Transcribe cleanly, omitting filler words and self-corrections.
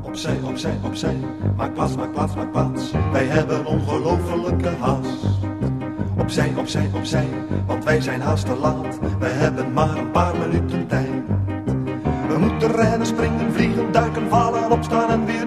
Opzij, opzij, opzij, maak plaats, maak plaats, maak plaats. Wij hebben ongelofelijke haast. Opzij, opzij, opzij, want wij zijn haast te laat. Wij hebben maar een paar minuten tijd. We moeten rennen, springen, vliegen, duiken, vallen, opstaan en weer